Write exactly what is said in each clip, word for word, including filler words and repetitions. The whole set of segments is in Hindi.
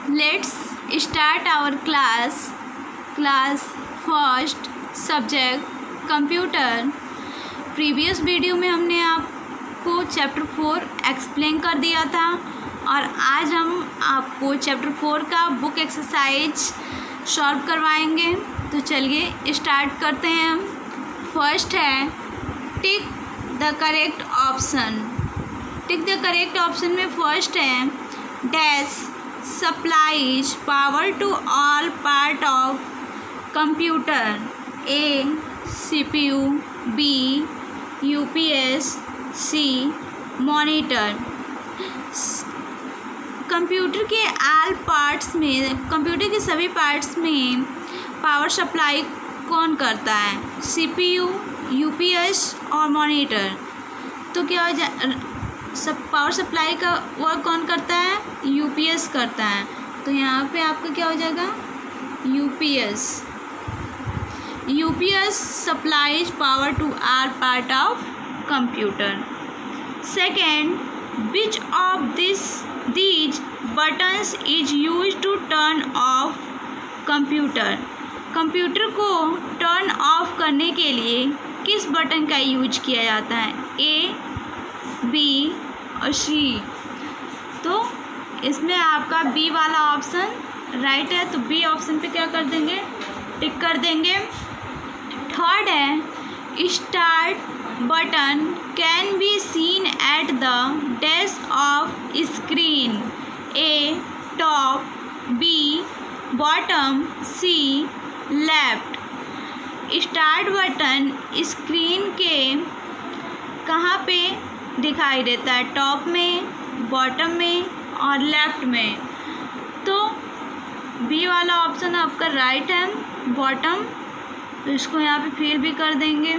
Let's start our class. Class first subject computer. Previous video में हमने आपको चैप्टर फोर एक्सप्लेन कर दिया था और आज हम आपको चैप्टर फोर का बुक एक्सरसाइज सॉल्व करवाएंगे. तो चलिए स्टार्ट करते हैं. हम फर्स्ट है tick the correct option. Tick the correct option में फर्स्ट है dash supplies power to all part of computer. A CPU, B UPS, C monitor. Computer के ऑल पार्ट्स में कंप्यूटर के सभी पार्ट्स में पावर सप्लाई कौन करता है? सीपीयू, यूपीएस और मॉनिटर. तो क्या हो जा सब पावर सप्लाई का वर्क कौन करता है? यूपीएस करता है. तो यहाँ पे आपका क्या हो जाएगा? UPS. UPS supplies power to our part of computer. Second, which of this these buttons is use to turn off computer. Computer को टर्न ऑफ करने के लिए किस बटन का यूज किया जाता है? ए, बी और सी. तो इसमें आपका बी वाला ऑप्शन राइट है. तो बी ऑप्शन पे क्या कर देंगे? टिक कर देंगे. थर्ड है start button can be seen at the dash of screen. A top, B bottom, C left. Start button screen के कहाँ पे दिखाई देता है? टॉप में, बॉटम में और लेफ्ट में. तो बी वाला ऑप्शन आपका राइट है, बॉटम. तो इसको यहाँ पे फिल भी कर देंगे.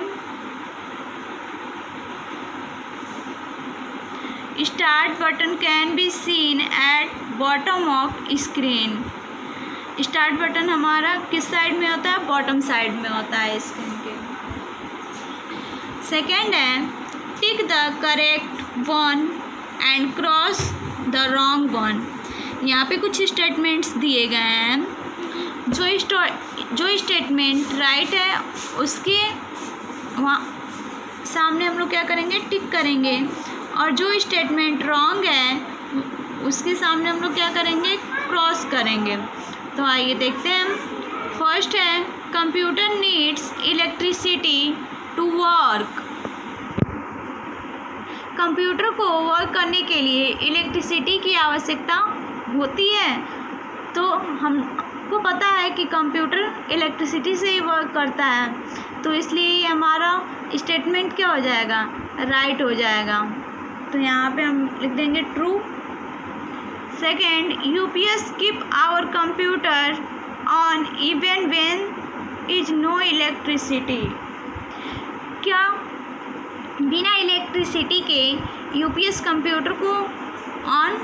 Start button can be seen at bottom of screen. Start button हमारा किस साइड में होता है? बॉटम साइड में होता है स्क्रीन के. सेकेंड है tick the correct one and cross the wrong one. यहाँ पे कुछ स्टेटमेंट्स दिए गए हैं. जो जो स्टेटमेंट राइट है उसके वहाँ सामने हम लोग क्या करेंगे? टिक करेंगे. और जो स्टेटमेंट रॉन्ग है उसके सामने हम लोग क्या करेंगे? क्रॉस करेंगे. तो आइए देखते हैं. फर्स्ट है computer needs electricity to work. Computer को वर्क करने के लिए इलेक्ट्रिसिटी की आवश्यकता होती है. तो हमको पता है कि कंप्यूटर इलेक्ट्रिसिटी से ही वर्क करता है. तो इसलिए हमारा स्टेटमेंट क्या हो जाएगा? राइट हो जाएगा. तो यहाँ पे हम लिख देंगे true. Second, UPS keep our computer on even when is no electricity. क्या बिना इलेक्ट्रिसिटी के यूपीएस कंप्यूटर को ऑन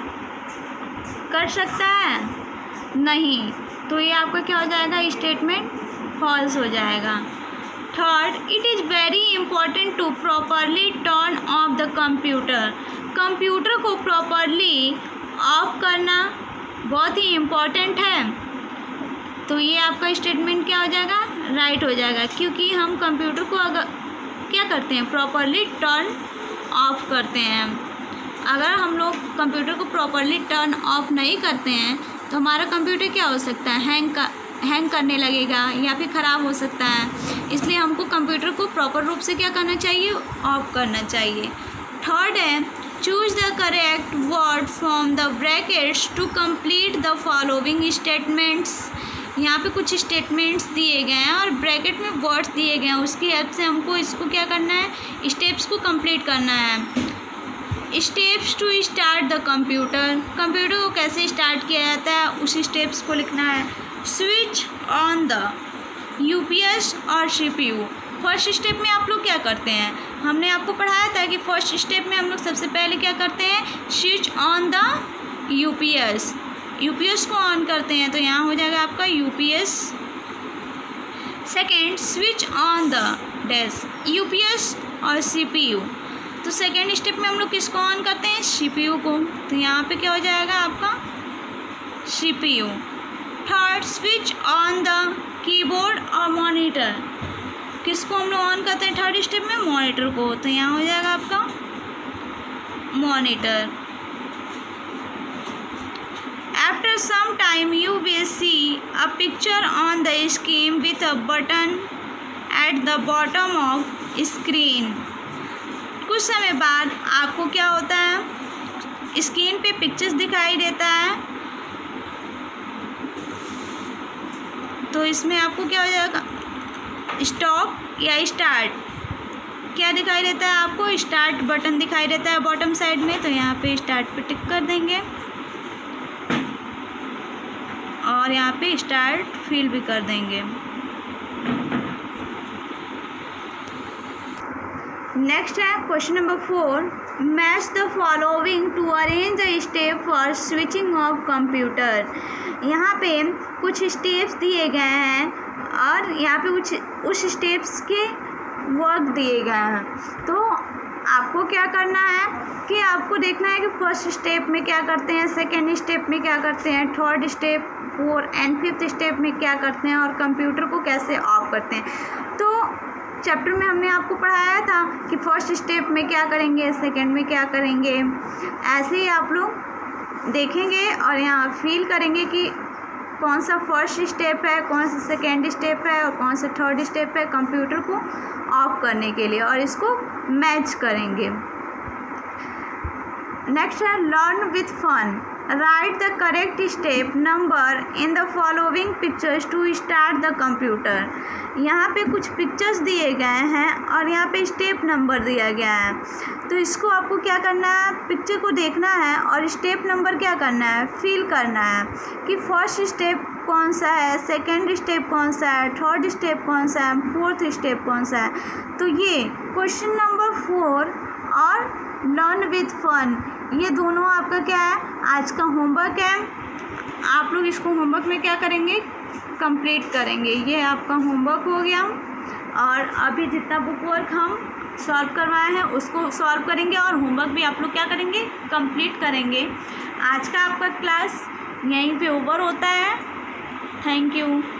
कर सकता है? नहीं. तो ये आपका क्या हो जाएगा? स्टेटमेंट फॉल्स हो जाएगा. Third, it is very important to properly turn off the computer. Computer को प्रॉपरली ऑफ करना बहुत ही इम्पॉर्टेंट है. तो ये आपका स्टेटमेंट क्या हो जाएगा? राइट हो जाएगा. क्योंकि हम कंप्यूटर को अगर क्या करते हैं? प्रॉपरली टर्न ऑफ करते हैं. अगर हम लोग कंप्यूटर को प्रॉपरली टर्न ऑफ नहीं करते हैं तो हमारा कंप्यूटर क्या हो सकता है? हैंग का हैंग करने लगेगा या फिर ख़राब हो सकता है. इसलिए हमको कंप्यूटर को प्रॉपर रूप से क्या करना चाहिए? ऑफ करना चाहिए. थर्ड है choose the correct word from the brackets to complete the following statements. यहाँ पे कुछ स्टेटमेंट्स दिए गए हैं और ब्रैकेट में वर्ड्स दिए गए हैं. उसकी हेल्प से हमको इसको क्या करना है? स्टेप्स को कंप्लीट करना है. Steps to start the computer. Computer को कैसे स्टार्ट किया जाता है उस स्टेप्स को लिखना है. स्विच ऑन द यूपीएस और सीपीयू. फर्स्ट स्टेप में आप लोग क्या करते हैं? हमने आपको पढ़ाया था कि फर्स्ट स्टेप में हम लोग सबसे पहले क्या करते हैं? Switch on the UPS. UPS को ऑन करते हैं. तो यहाँ हो जाएगा आपका UPS. Second, switch on the dash UPS और सीपीयू. तो सेकेंड स्टेप में हम लोग किसको ऑन करते हैं? सीपीयू को. तो यहाँ पे क्या हो जाएगा आपका C P U. Third, switch on the keyboard और मॉनिटर। किसको हम लोग ऑन करते हैं थर्ड स्टेप में? मॉनिटर को। तो यहाँ हो जाएगा आपका monitor. After some time you will see a picture on the screen with a button at the bottom of screen। कुछ समय बाद आपको क्या होता है, स्क्रीन पे पिक्चर्स दिखाई देता है। तो इसमें आपको क्या हो जाएगा, स्टॉप या स्टार्ट। क्या दिखाई देता है आपको? स्टार्ट बटन दिखाई देता है बॉटम साइड में। तो यहाँ पे स्टार्ट पे टिक कर देंगे और यहाँ पे स्टार्ट फिल भी कर देंगे। नेक्स्ट है question number four, match the following to arrange the step for switching off computer. यहाँ पे कुछ स्टेप्स दिए गए हैं और यहाँ पे कुछ उस स्टेप्स के वर्क दिए गए हैं। तो आपको क्या करना है कि आपको देखना है कि फर्स्ट स्टेप में क्या करते हैं, सेकेंड स्टेप में क्या करते हैं, third step, four and fifth step में क्या करते हैं और कंप्यूटर को कैसे ऑफ करते हैं। तो चैप्टर में हमने आपको पढ़ाया था कि फर्स्ट स्टेप में क्या करेंगे, सेकेंड में क्या करेंगे। ऐसे ही आप लोग देखेंगे और यहाँ फील करेंगे कि कौन सा फर्स्ट स्टेप है, कौन सा सेकेंड स्टेप है और कौन सा थर्ड स्टेप है कंप्यूटर को ऑफ करने के लिए, और इसको मैच करेंगे। नेक्स्ट है learn with fun. Right the correct step number in the following pictures to start the computer. यहाँ पे कुछ पिक्चर्स दिए गए हैं और यहाँ पे स्टेप नंबर दिया गया है। तो इसको आपको क्या करना है, पिक्चर को देखना है और स्टेप नंबर क्या करना है, फील करना है कि फर्स्ट स्टेप कौन सा है, सेकेंड स्टेप कौन सा है, थर्ड स्टेप कौन सा है, फोर्थ स्टेप कौन सा है। तो ये क्वेश्चन नंबर फोर और लर्न विथ फन, ये दोनों आपका क्या है, आज का होमवर्क है। आप लोग इसको होमवर्क में क्या करेंगे, कंप्लीट करेंगे। ये आपका होमवर्क हो गया और अभी जितना बुक वर्क हम सॉल्व करवाए हैं उसको सॉल्व करेंगे और होमवर्क भी आप लोग क्या करेंगे, कंप्लीट करेंगे। आज का आपका क्लास यहीं पे ओवर होता है। Thank you.